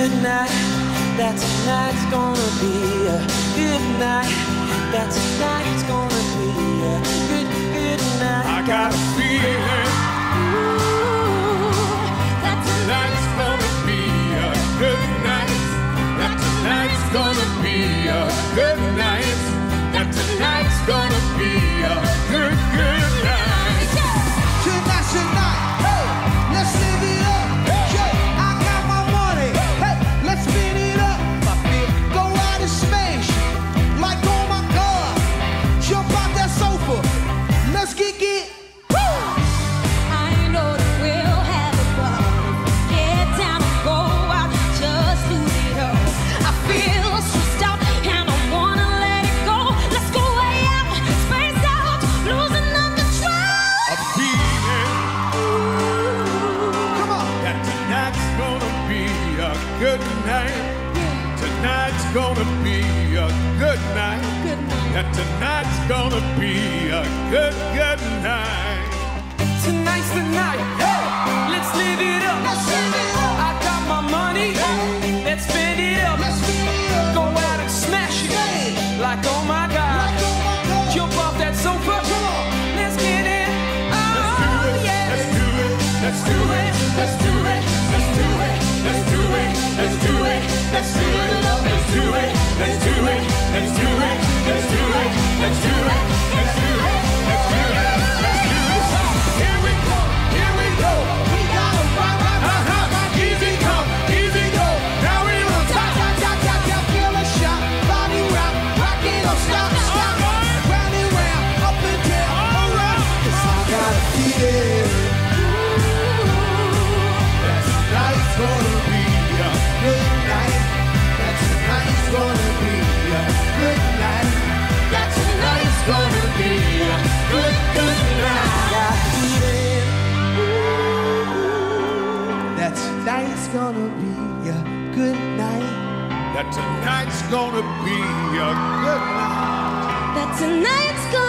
good night. That tonight's gonna be a good night. That tonight's gonna be a good night. I got a feeling that tonight's gonna be a good night. That tonight's gonna be a good night. That tonight's gonna be a good night. Tonight's the night. Hey, let's live it up. Yeah, I got my money. Hey, let's spin it up. Go out and smash. Like, oh my God. Jump out that sofa. Let's kick it. I know that we'll have a ball. Get down and go out, just lose it all. I feel stressed out and I wanna let it go. Let's go way out, space out, losing up control. A feeling Come on. that tonight's gonna be a good night. Tonight's gonna be a good night. Good night. That tonight's gonna be a good night. Tonight's the night. Hey, let's live it up. Let's live it up. I got my money. Let's spend it up. Let's spin it up. Go out and smash it. Like, oh my God. Like, oh my God. Jump off that sofa. Come on. Let's get it. Let's do Oh, it. yeah. Let's do it. Let's do it. Let's do it. Let's do it. Let's do it. Let's do it. Let's do it. Let's do it. Let's do it. Let's do it. Let's do it. Let's do it. Let's do it. Let's do it. Let's do it. Here we go. Here we go. We gotta rock. Easy come, easy go. Now we on top. Feel a shot, body rock, rock it, don't stop. Round and round, up and down, around. 'Cause I got a feeling that tonight's gonna be a good night. That tonight's gonna be a good night. That tonight's gonna be a good night. Got a feeling. That tonight's gonna be a good night. That tonight's gonna be a good night. That tonight's gonna